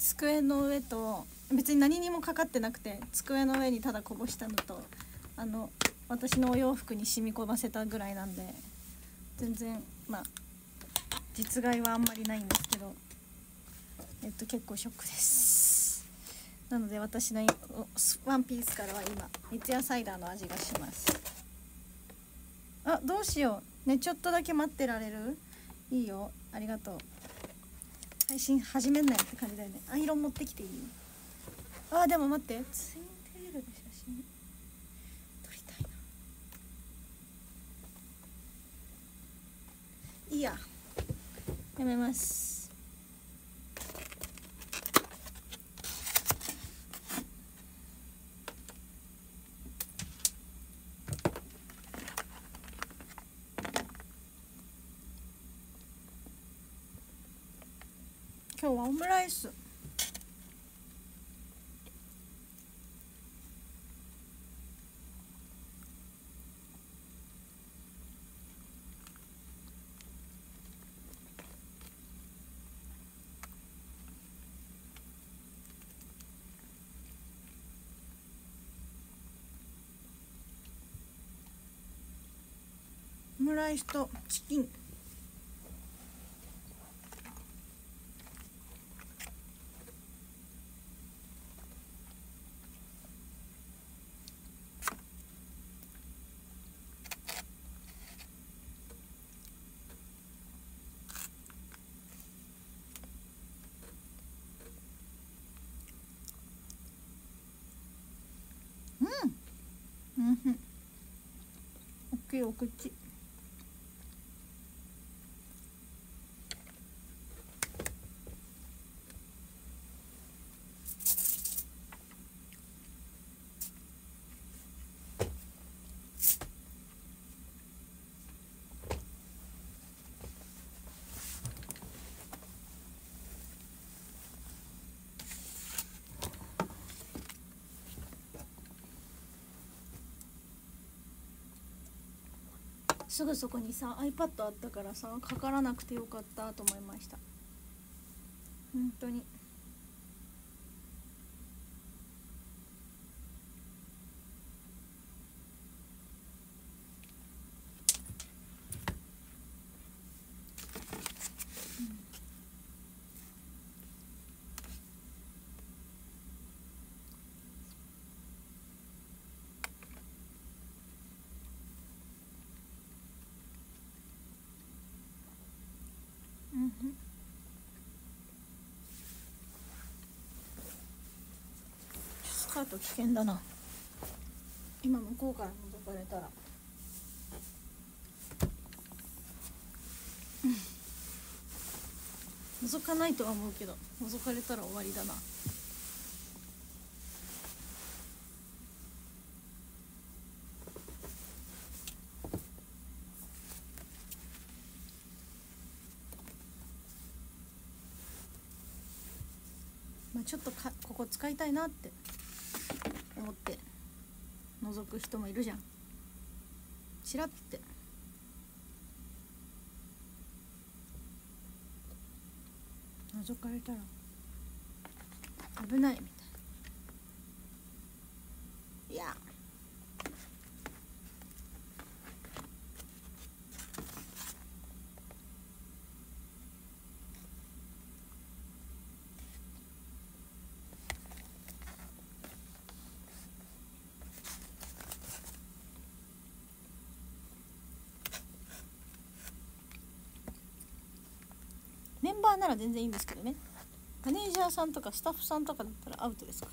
机の上と別に何にもかかってなくて、机の上にただこぼしたのと私のお洋服に染み込ませたぐらいなんで、全然まあ実害はあんまりないんですけど、結構ショックです。なので私のワンピースからは今三ツ矢サイダーの味がします。あ、どうしようね。ちょっとだけ待ってられる？いいよ、ありがとう。配信始めんなよって感じだよね。アイロン持ってきていい？あ、でも待って、ツインテールで写真撮りたいな。いいや、やめます。今日はオムライス。オムライスとチキン。大きいお口。すぐそこにさ iPad あったからさ、かからなくてよかったと思いました。本当に。スカート危険だな。今向こうから覗かれたら、覗かないとは思うけど、覗かれたら終わりだな。まあ、ちょっとここ使いたいなって思って覗く人もいるじゃん。チラって覗かれたら危ないみたい。いや、メンバーなら全然いいんですけどね。マネージャーさんとかスタッフさんとかだったらアウトですから。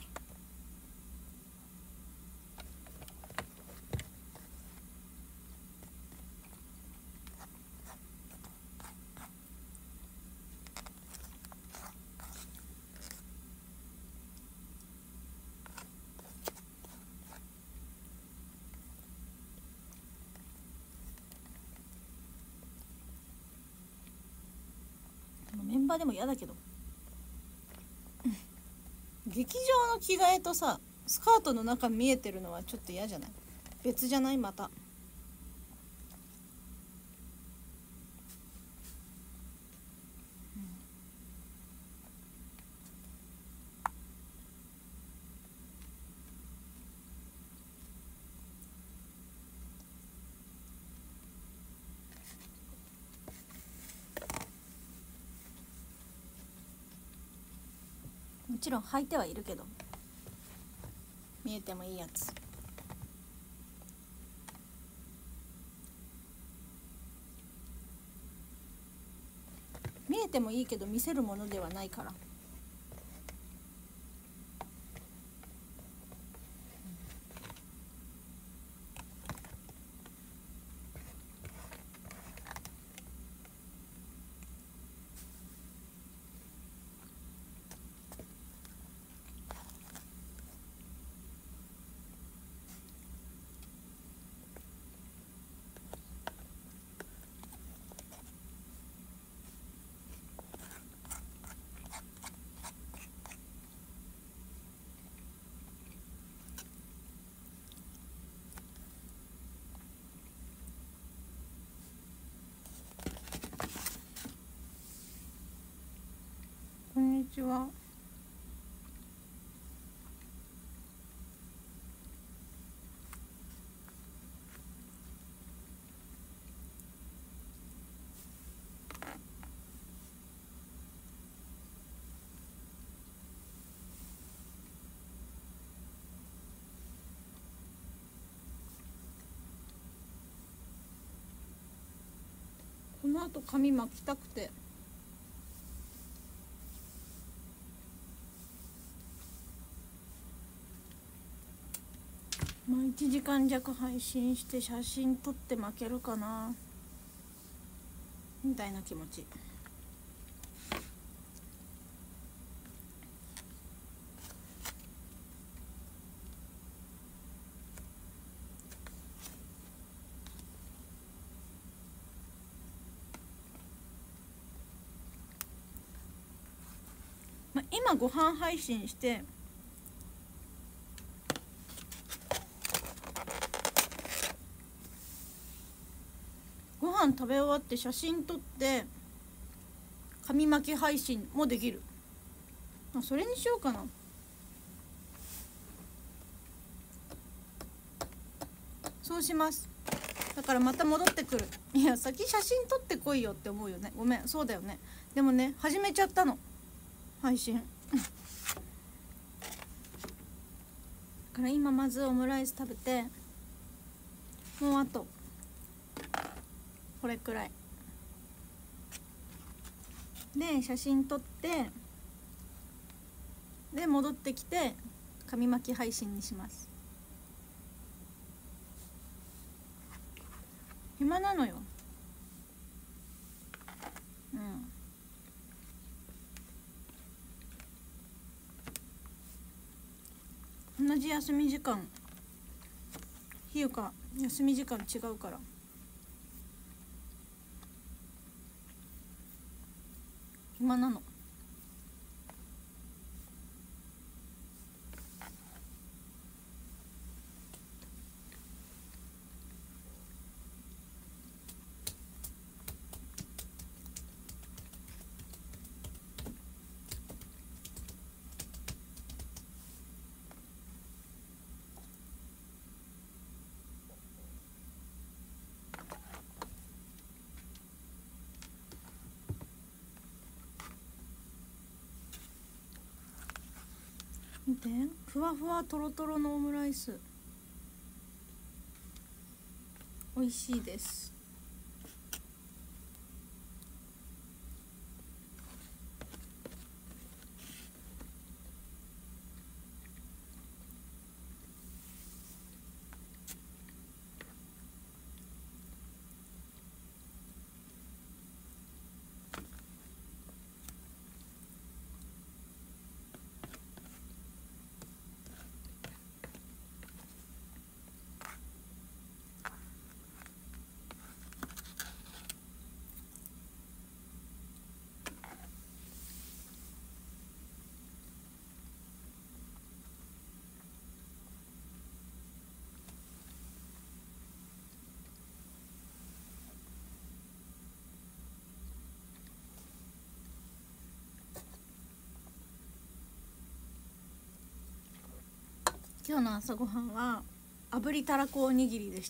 メンバーでも嫌だけど劇場の着替えとさ、スカートの中見えてるのはちょっと嫌じゃない？別じゃない？またもちろん履いてはいるけど、見えてもいいやつ。見えてもいいけど見せるものではないから。こんにちは。この後髪巻きたくて。まあ1時間弱配信して写真撮って負けるかなみたいな気持ち。まあ、今ご飯配信してご飯食べ終わって写真撮って紙巻き配信もできる。あ、それにしようかな。そうします。だからまた戻ってくる。いや、先写真撮ってこいよって思うよね。ごめん、そうだよね。でもね、始めちゃったの配信だから今まずオムライス食べて、もうあとこれくらいで写真撮って、で戻ってきて紙巻き配信にします。暇なのよ。同じ休み時間、ひゆか休み時間違うから。暇なの。見て、ふわふわとろとろのオムライス、美味しいです。今日の朝ごはんは炙りたらこおにぎりでした。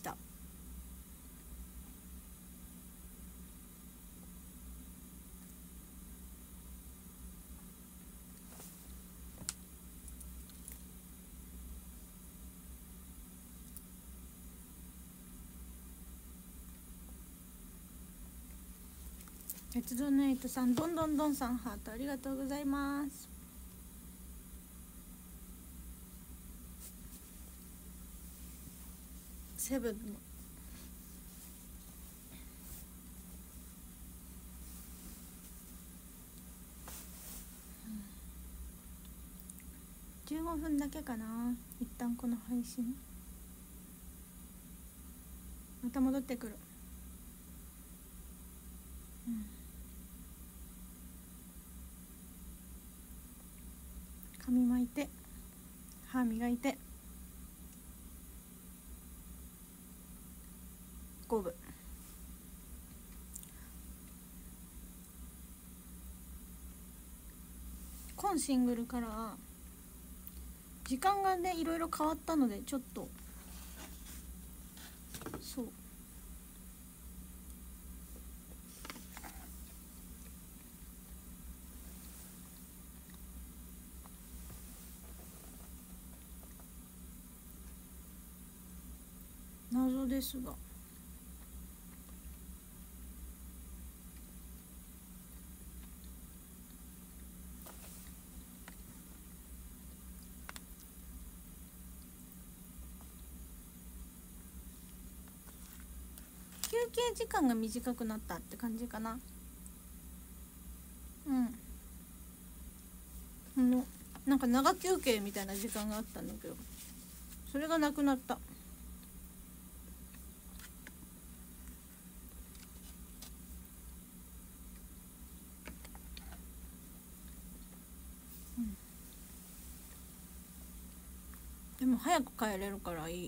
鉄道ネイトさん、どんどんどんさん、ハートありがとうございます。セブンの15分だけかな。一旦この配信また戻ってくる。髪巻いて歯磨いて5分。今シングルから時間がねいろいろ変わったので、ちょっとそう謎ですが、休憩時間が短くなったって感じかな。なんか長休憩みたいな時間があったんだけど、それがなくなった。でも早く帰れるからいい。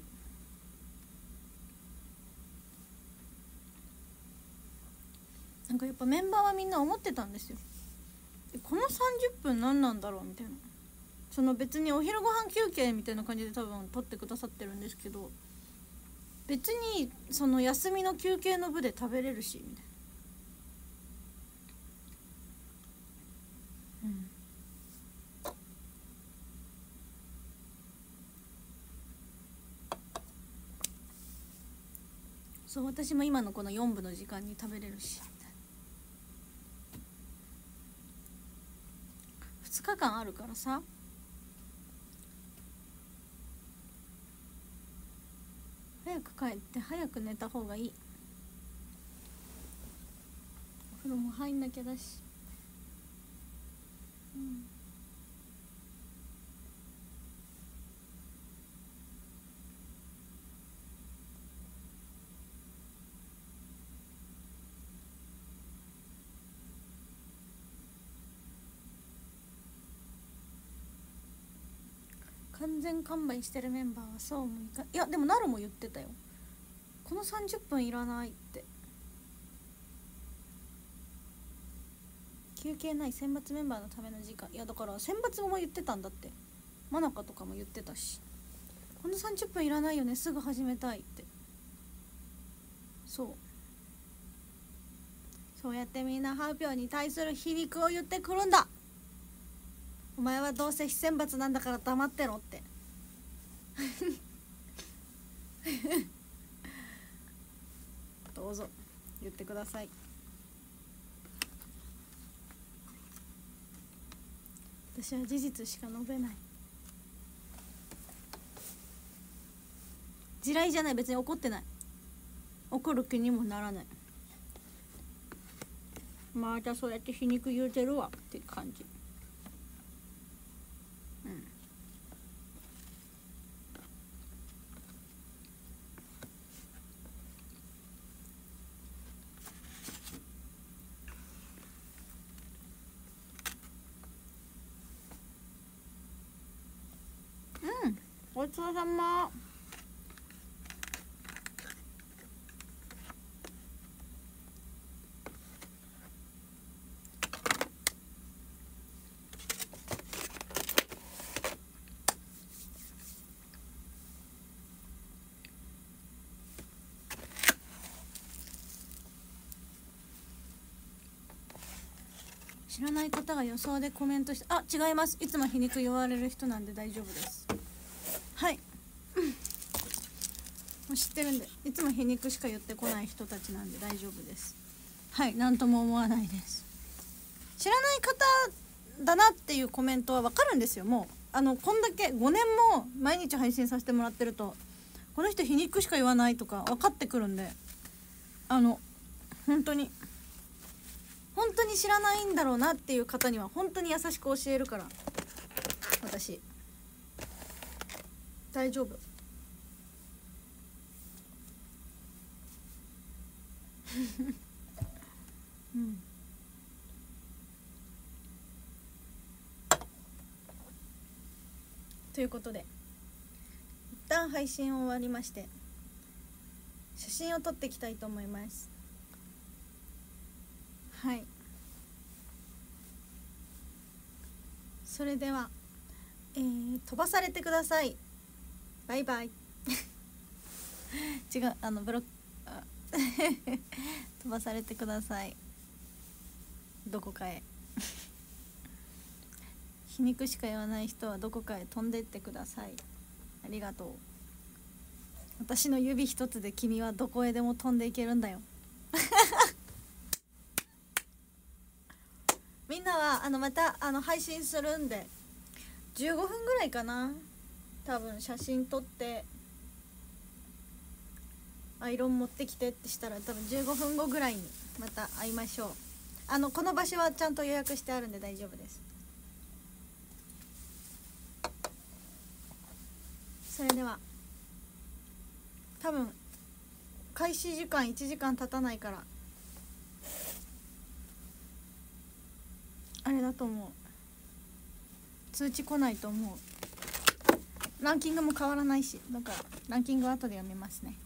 なんかやっぱメンバーはみんな思ってたんですよ。この30分何なんだろうみたいな。その別にお昼ご飯休憩みたいな感じで多分取ってくださってるんですけど、別にその休みの休憩の部で食べれるしみたいな。そう、私も今のこの4部の時間に食べれるしみたいな。2日間あるからさ、早く帰って早く寝た方がいい。お風呂も入んなきゃだし、完全完売してるメンバーはそうもいか、いやでもナルも言ってたよ、この30分いらないって。休憩ない選抜メンバーのための時間。いやだから選抜も言ってたんだって。真中とかも言ってたし、この30分いらないよね、すぐ始めたいって。そうやってみんな発表に対する皮肉を言ってくるんだ。お前はどうせ非選抜なんだから黙ってろってどうぞ言ってください。私は事実しか述べない。地雷じゃない、別に怒ってない、怒る気にもならない。またそうやって皮肉言うてるわって感じ。ごちそうさま。知らない方が予想でコメントして、あ、違います、いつも皮肉言われる人なんで大丈夫です。はい、もう知ってるんで、いつも皮肉しか言ってこない人たちなんで大丈夫です。 はい、なんとも思わないです。知らない方だなっていうコメントはわかるんですよ。もうこんだけ5年も毎日配信させてもらってると、この人皮肉しか言わないとか分かってくるんで、本当に知らないんだろうなっていう方には本当に優しく教えるから、私大丈夫。うん、ということで一旦配信を終わりまして、写真を撮っていきたいと思います。はい、それでは、飛ばされてください。バイバイ。違う、ブロック飛ばされてください、どこかへ。皮肉しか言わない人はどこかへ飛んでってください。ありがとう。私の指一つで君はどこへでも飛んでいけるんだよ。みんなはまた配信するんで、15分ぐらいかな、多分写真撮ってアイロン持ってきてってしたら、多分15分後ぐらいにまた会いましょう。この場所はちゃんと予約してあるんで大丈夫です。それでは多分開始時間1時間経たないからあれだと思う、通知来ないと思う。ランキングも変わらないし、だからランキングは後で読みますね。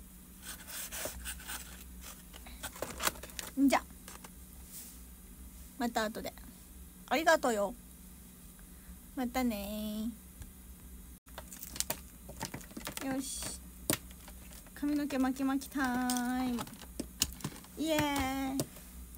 じゃまた後で。ありがとうよ。またね。よし、髪の毛巻き巻きタイム。イエーイ。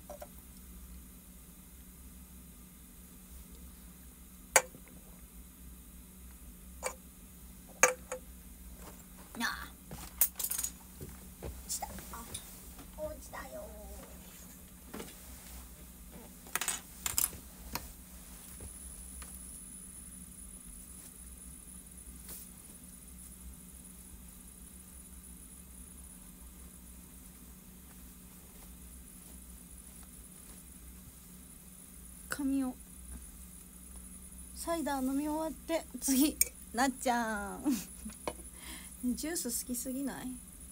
髪をサイダー飲み終わって次なっちゃん。ジュース好きすぎない？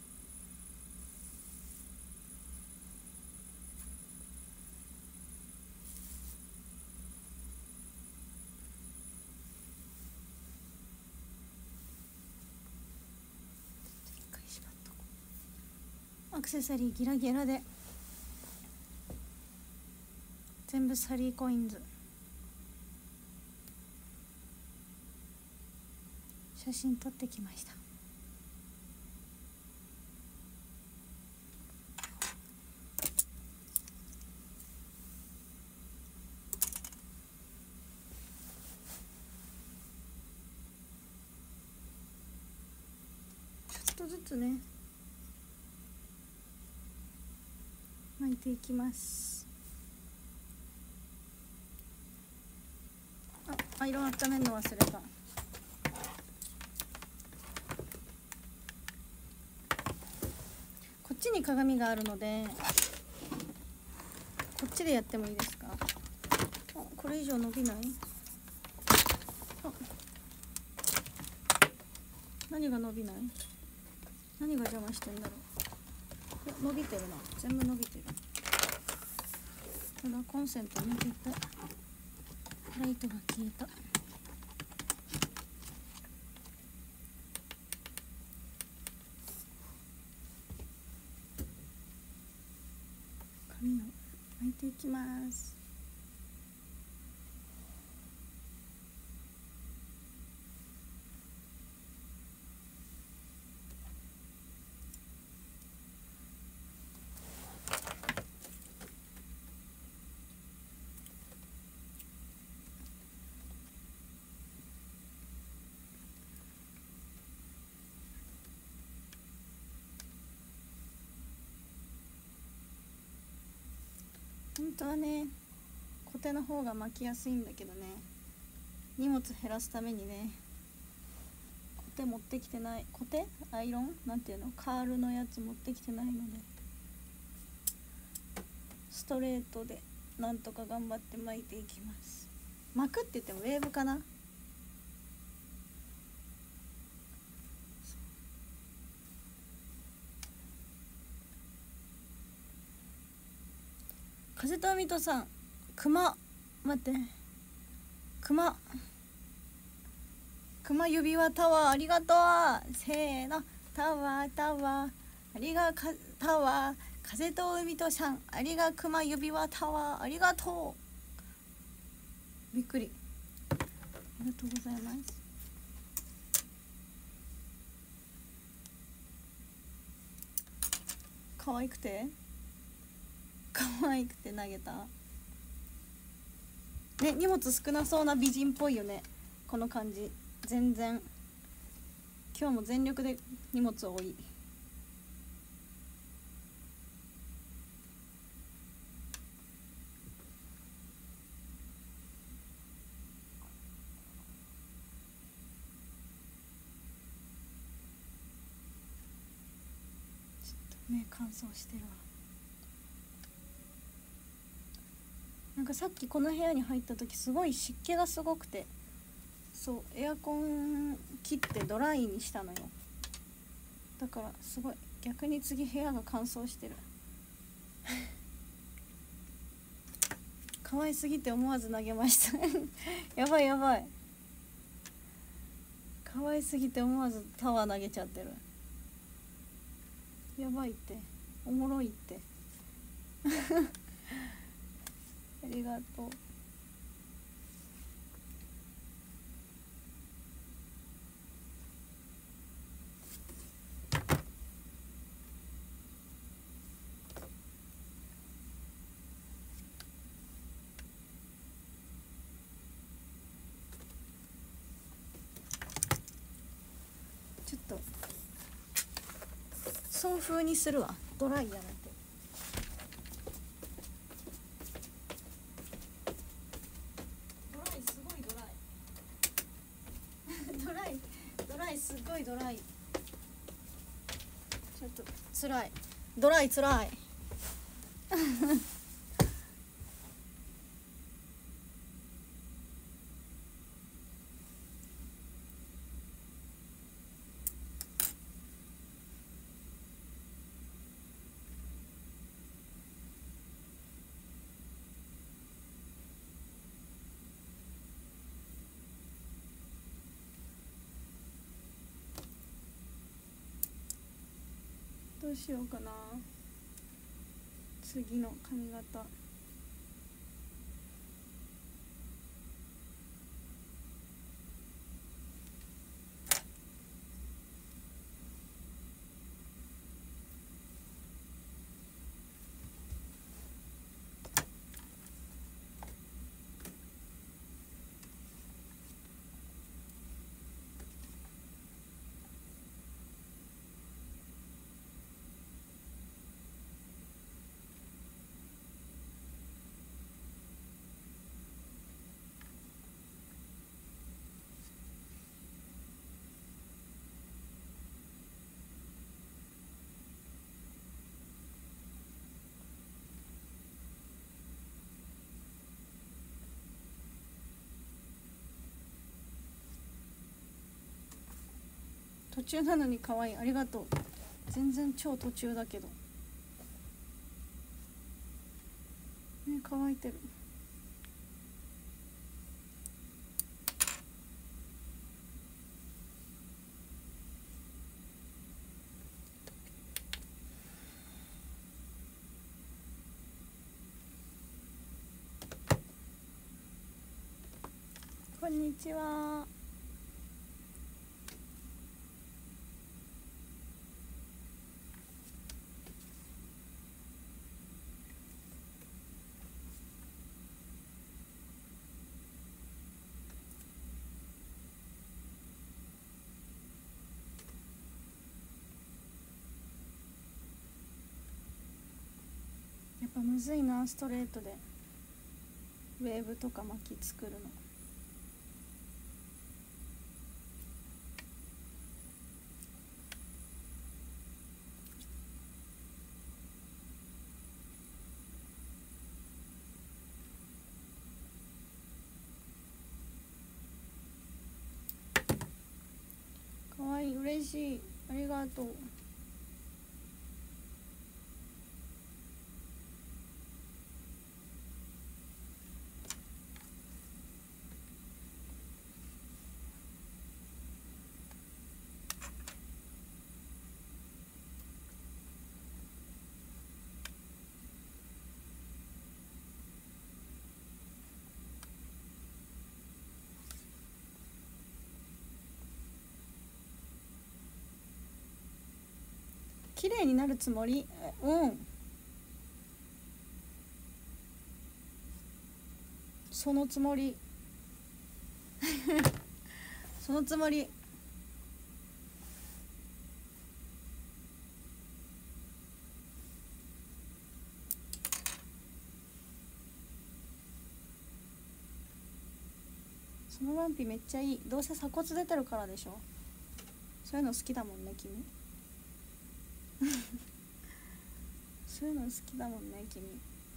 アクセサリーギラギラで全部サリーコインズ。写真撮ってきました。ちょっとずつね巻いていきます。アイロン温めるの忘れた。こっちに鏡があるのでこっちでやってもいいですか？これ以上伸びない？何が伸びない？何が邪魔してんだろう。伸びてるな、全部伸びてる。ただコンセント抜けてライトが消えた。髪を巻いていきます。 本当はねコテの方が巻きやすいんだけどね、荷物減らすためにねコテ持ってきてない。コテアイロンなんていうの、カールのやつ持ってきてないので、ストレートでなんとか頑張って巻いていきます。巻くって言ってもウェーブかな。風と海とさん、熊、待って、熊指輪タワーありがとう。せーの、タワータワーありがかタワー、風と海とさんありが熊指輪タワーありがとう。びっくり、ありがとうございます。可愛くて投げたね。荷物少なそうな美人っぽいよね、この感じ。全然今日も全力で荷物多い。ちょっと目乾燥してるわ。なんかさっきこの部屋に入った時すごい湿気がすごくて、そうエアコン切ってドライにしたのよ。だからすごい逆に次部屋が乾燥してる可愛すぎて思わず投げましたやばいやばい、可愛すぎて思わずタワー投げちゃってる。やばいって、おもろいってありがとう。ちょっと送風にするわ、ドライやなって。ドライすごいドライドライすごいドライ。ちょっとつらい、ドライつらいどうしようかな、次の髪型。途中なのに可愛い、ありがとう。全然超途中だけどね、乾いてる。こんにちは。やっぱむずいな、ストレートでウェーブとか巻き作るの。かわいい、嬉しい、ありがとう。綺麗になるつもり。うん、そのつもりそのつもり。そのワンピめっちゃいい。どうせ鎖骨出てるからでしょ。そういうの好きだもんね君そういうの好きだもんね君。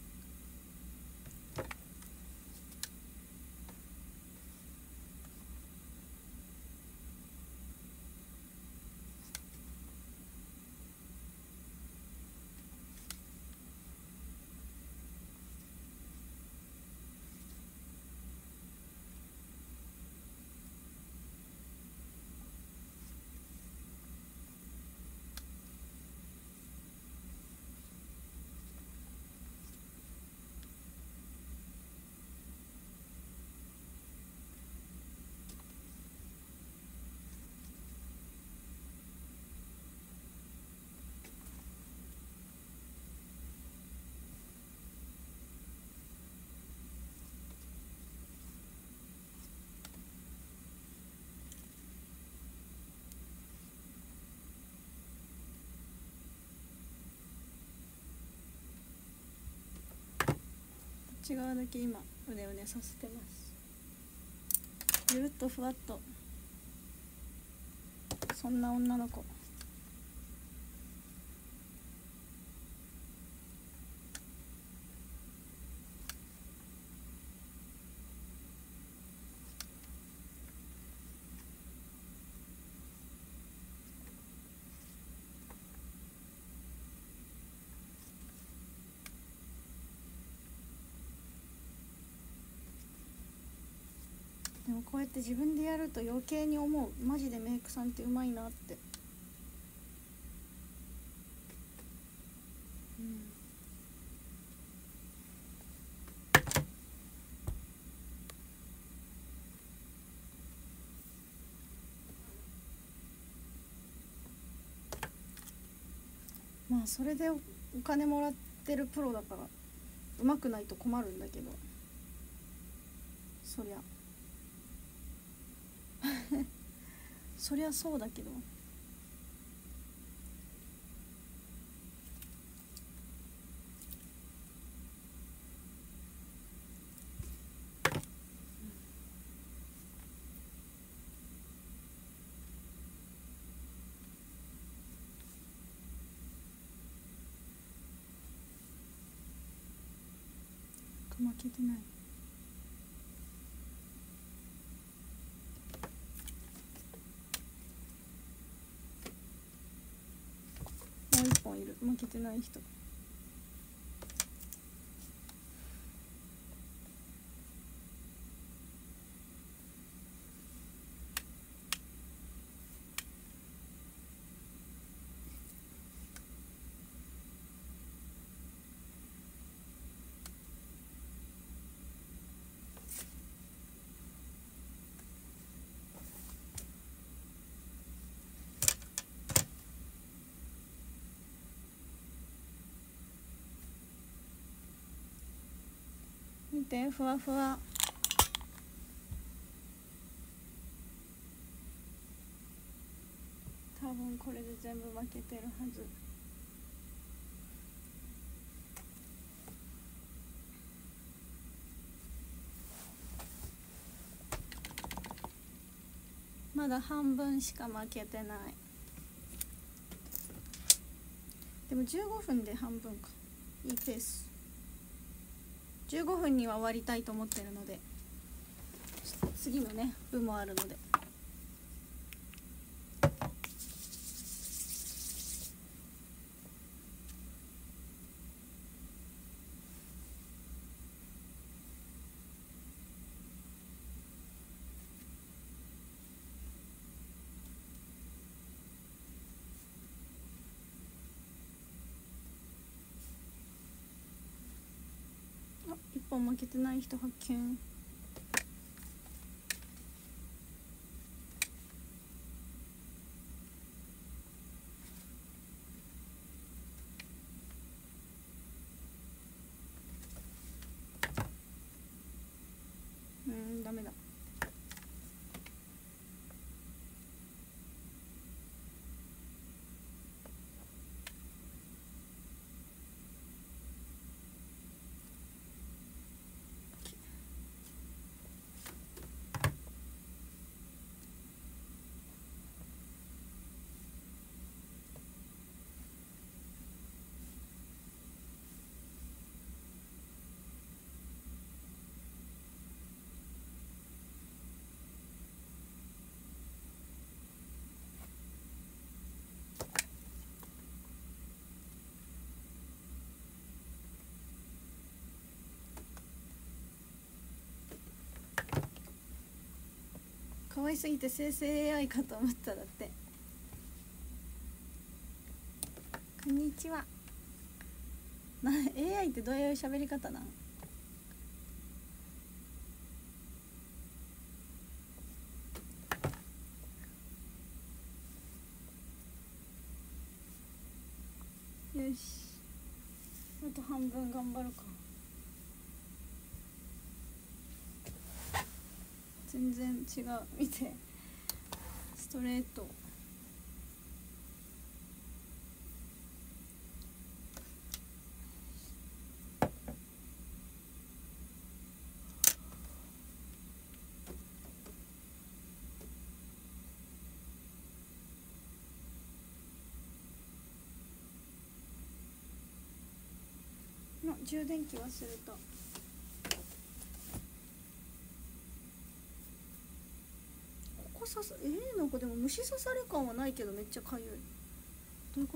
内側だけ今うねうねさせてます。ゆるっとふわっと、そんな女の子。でもこうやって自分でやると余計に思う。マジでメイクさんってうまいなって。うん、まあそれでお金もらってるプロだからうまくないと困るんだけど、そりゃそりゃそうだけど。負けてない。もう一本いる、負けてない人。見て、ふわふわ。多分これで全部負けてるはず。 まだ半分しか負けてない。でも15分で半分か、いいペース。15分には終わりたいと思ってるので、次のね部もあるので。一本負けてない人発見。ダメだ。可愛すぎて生成 AI かと思っただって。こんにちは。AI ってどういう喋り方なん？よし、あと半分頑張るか。全然違う、見て、ストレート。の充電器忘れた。ここ刺さ、なんかでも虫刺され感はないけどめっちゃかゆい。どういうこと？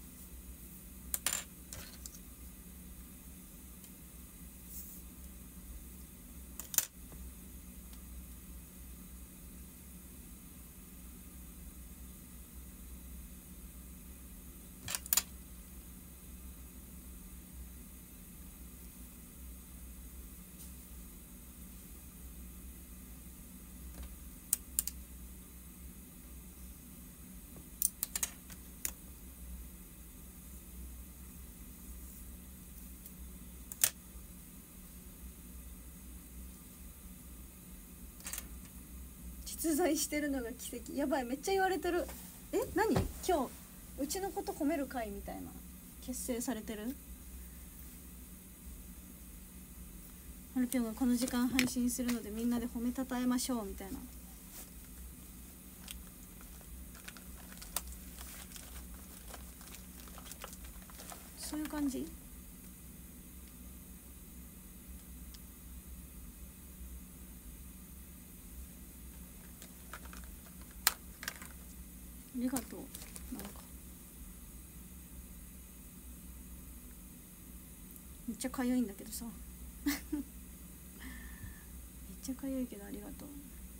実在してるのが奇跡。やばい、めっちゃ言われてる。何今日うちのこと褒める会みたいな結成されてる。はるぴょんがこの時間配信するのでみんなで褒めたたえましょうみたいな。そういう感じ。ありがとう。なんかめっちゃかゆいんだけどさめっちゃかゆいけどありがとう。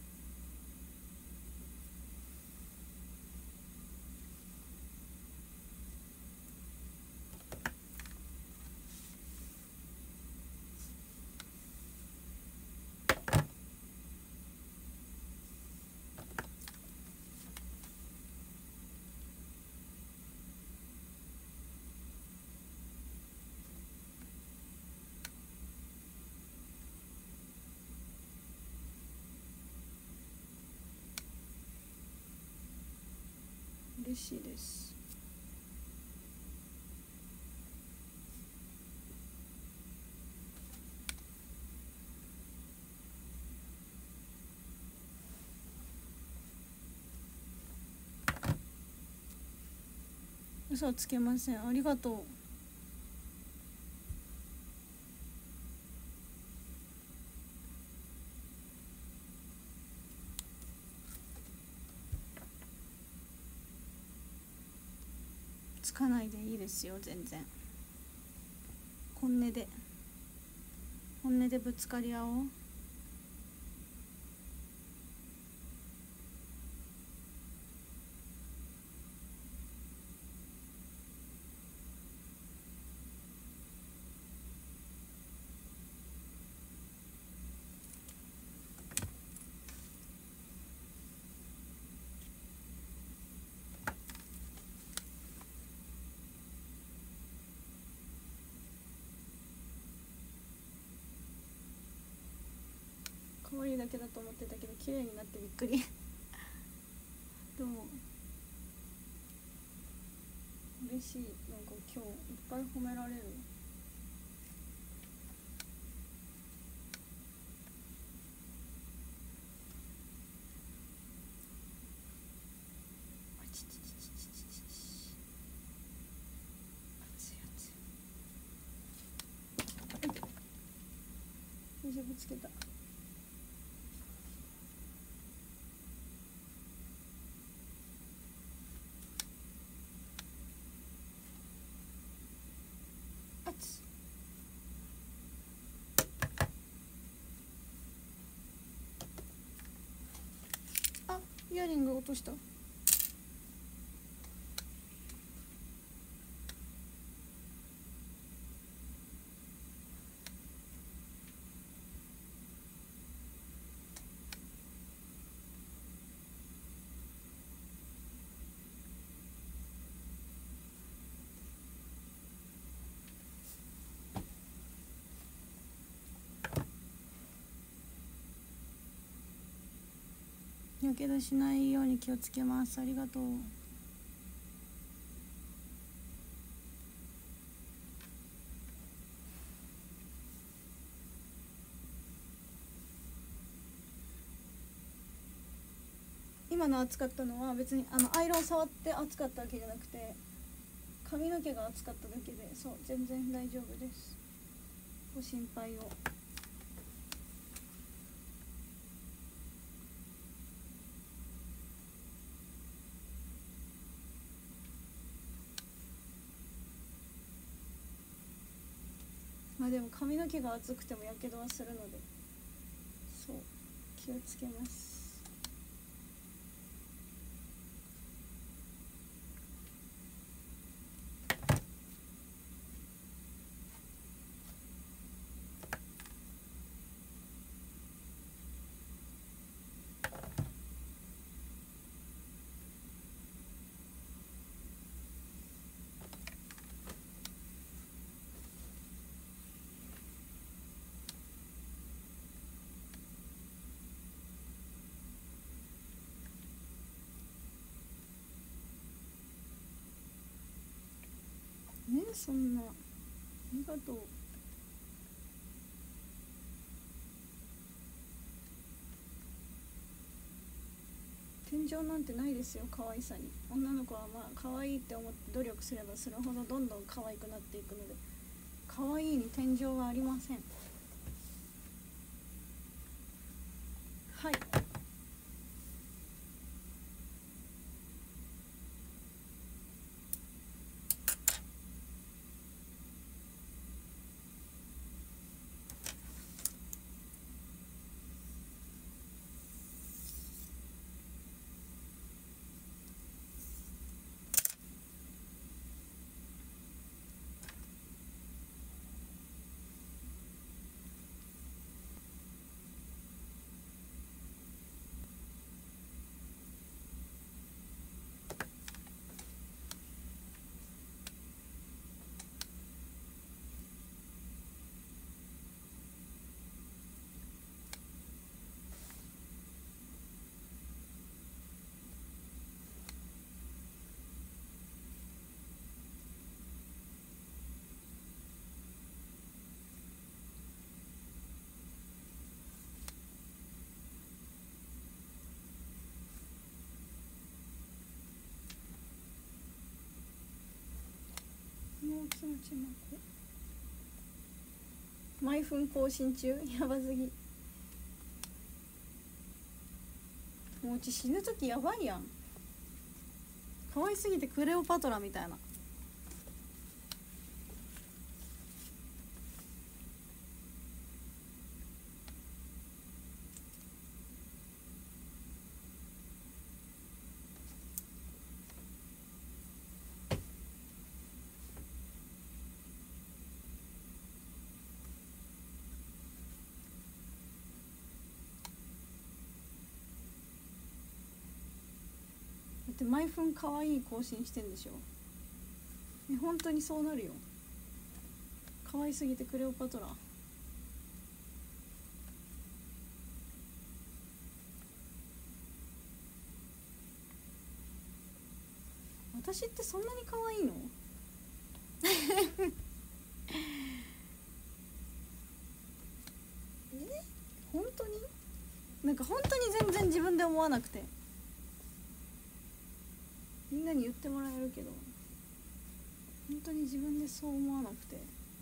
嬉しいです。 嘘つけません。ありがとう。つかないでいいですよ、全然。本音でぶつかり合おう。可愛いだけだと思ってたけど綺麗になってびっくりでも嬉しい。なんか今日いっぱい褒められる。水ぶつけた。あ、イヤリング落とした。やけどしないように気をつけます。ありがとう。今の熱かったのは別にアイロン触って熱かったわけじゃなくて、髪の毛が熱かっただけで、そう、全然大丈夫です。ご心配を。まあでも髪の毛が熱くてもやけどはするので、そう、気をつけます。ね、そんな、ありがとう。天井なんてないですよ、可愛さに。女の子はまあ可愛いって思って努力すればするほどどんどん可愛くなっていくので、可愛いに天井はありません。はい。 ちまこ毎分更新中やばすぎ。もううち死ぬ時やばいやん。可愛すぎてクレオパトラみたいな。だって毎分可愛い更新してんでしょ。本当にそうなるよ。可愛すぎてクレオパトラ。私ってそんなに可愛いの？本当に？なんか本当に全然自分で思わなくて、みんなに言ってもらえるけど本当に自分でそう思わなくて。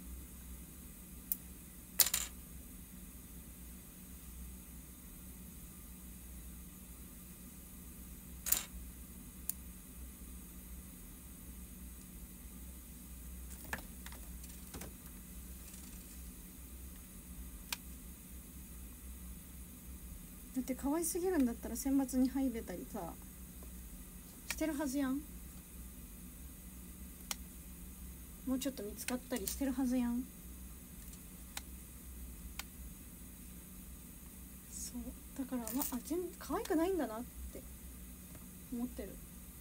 だって可愛すぎるんだったら選抜に入れたりさしてるはずやん。もうちょっと見つかったりしてるはずやん。そうだから全然可愛くないんだなって思ってる。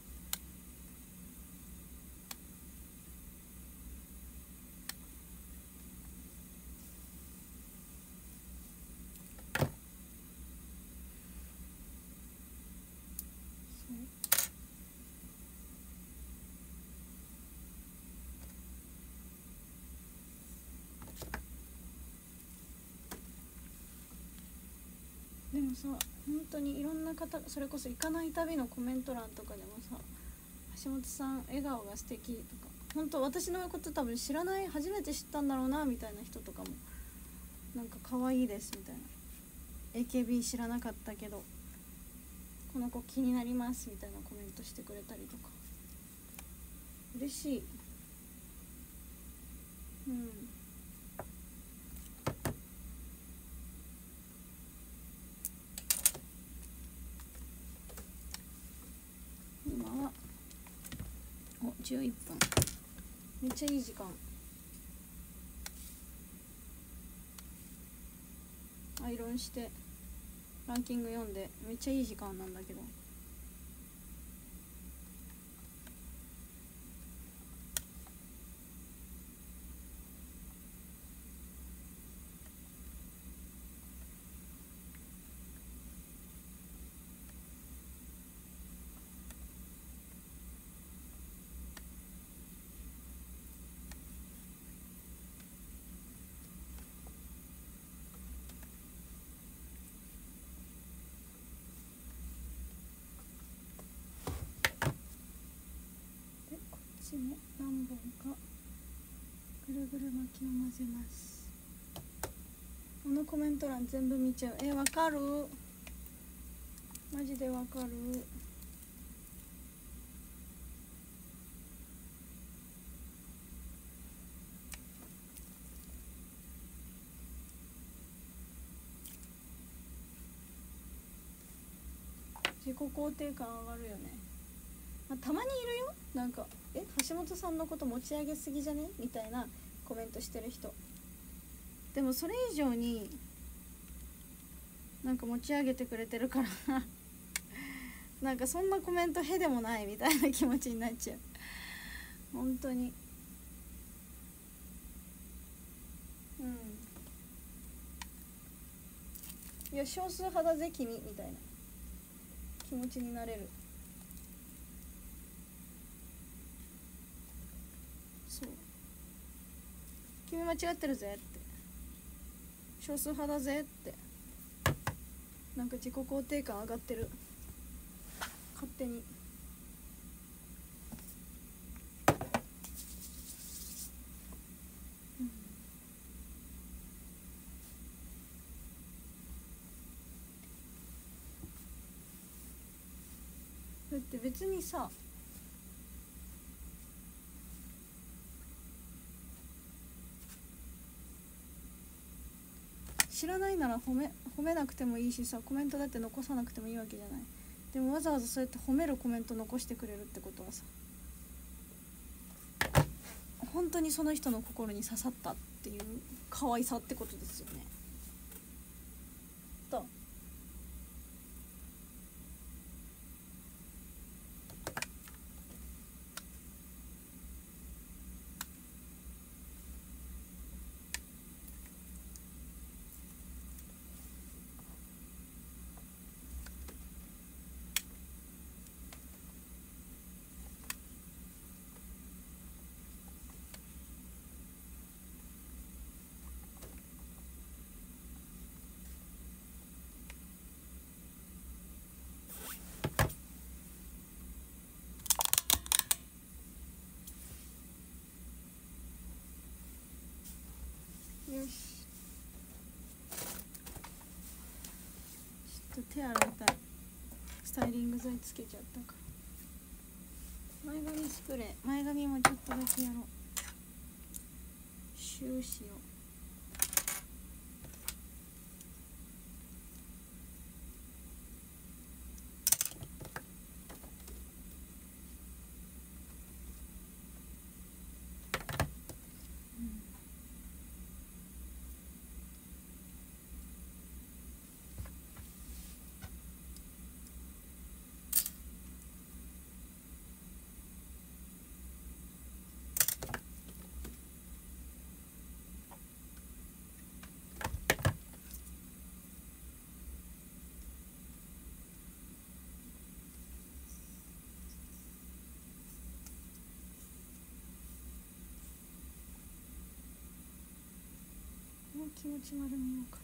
でもさ、本当にいろんな方、それこそ行かない旅のコメント欄とかでもさ、橋本さん笑顔が素敵とか、本当私のこと多分知らない、初めて知ったんだろうなみたいな人とかも、なんか可愛いですみたいな、 AKB 知らなかったけどこの子気になりますみたいなコメントしてくれたりとか、嬉しい。うん。今は11分、めっちゃいい時間。アイロンしてランキング読んでめっちゃいい時間なんだけど、も何本かぐるぐる巻きを混ぜます。このコメント欄全部見ちゃう。わかる、マジでわかる。自己肯定感上がるよね。たまにいるよ、なんか橋本さんのこと持ち上げすぎじゃねみたいなコメントしてる人。でもそれ以上になんか持ち上げてくれてるからなんかそんなコメントへでもないみたいな気持ちになっちゃう、本当に。いや少数派だぜ君みたいな気持ちになれる。そう、君間違ってるぜって、少数派だぜって、なんか自己肯定感上がってる、勝手に。 だって別にさ、知らないなら褒めなくてもいいしさ、コメントだって残さなくてもいいわけじゃない。でもわざわざそうやって褒めるコメント残してくれるってことはさ、本当にその人の心に刺さったっていう可愛さってことですよね。とよし、ちょっと手洗いたい。スタイリング剤つけちゃったから。前髪スプレー、前髪もちょっとだけやろう。シューしよう。気持ち丸めようか。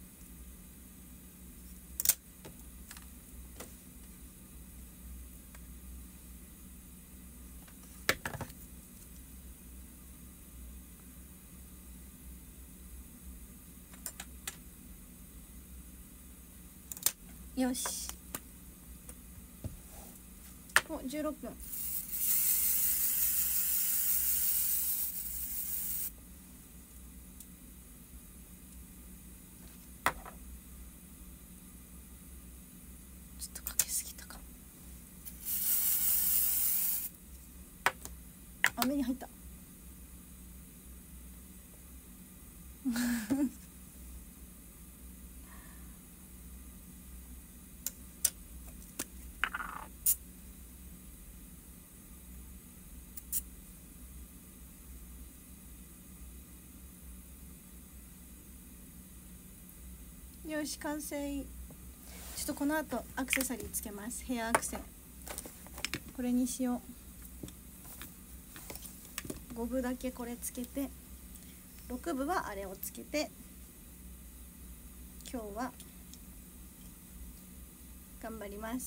よし、お、16分。ちょっとかけすぎたかも。あ、目に入った。よし、完成。ちょっとこの後アクセサリーつけます。ヘアアクセ、これにしよう。5分だけこれつけて、6分はあれをつけて、今日は頑張ります。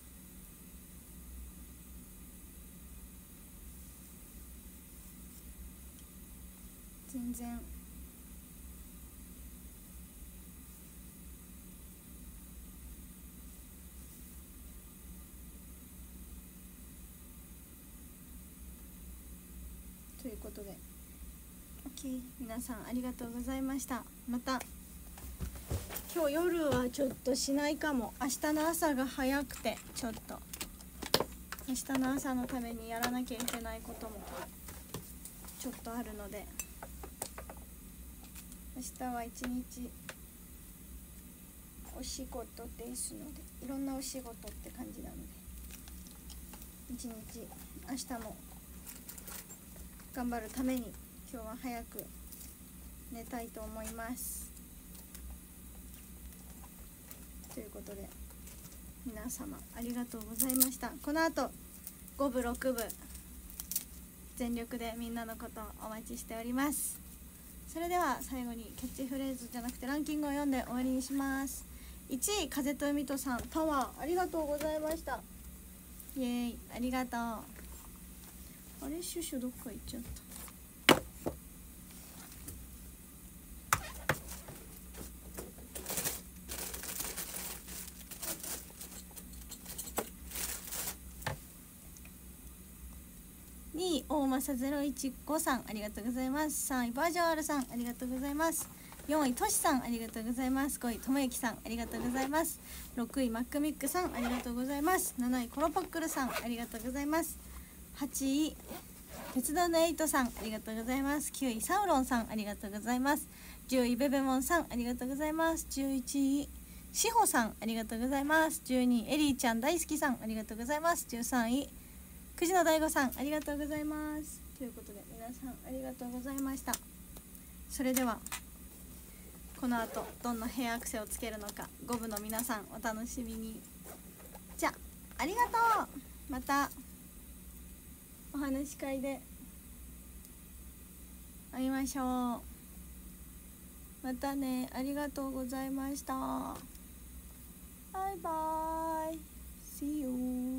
全然ということで OK、 皆さんありがとうございました。また今日夜はちょっとしないかも。明日の朝が早くて、ちょっと明日の朝のためにやらなきゃいけないこともちょっとあるので、明日は一日お仕事ですので、いろんなお仕事って感じなので、一日明日も頑張るために今日は早く寝たいと思います。ということで皆様ありがとうございました。この後5部6部全力でみんなのことをお待ちしております。それでは最後にキャッチフレーズじゃなくてランキングを読んで終わりにします。1位、風と海とさん、タワーありがとうございました。イエーイ、ありがとう。あれ、シュシュどっか行っちゃった。 2位大政015さんありがとうございます。3位バージョン R さんありがとうございます。4位としさんありがとうございます。5位ともゆきさんありがとうございます。6位マックミックさんありがとうございます。7位コロポックルさんありがとうございます。8位鉄道のエイトさんありがとうございます。9位サウロンさんありがとうございます。10位ベベモンさんありがとうございます。11位しほさんありがとうございます。12位エリーちゃん大好きさんありがとうございます。13位くじの大悟さんありがとうございます。ということで皆さんありがとうございました。それではこの後どんなヘアアクセをつけるのか5部の皆さんお楽しみに。じゃありがとう。またお話し会で会いましょう。またね。ありがとうございました。バイバイ。See you.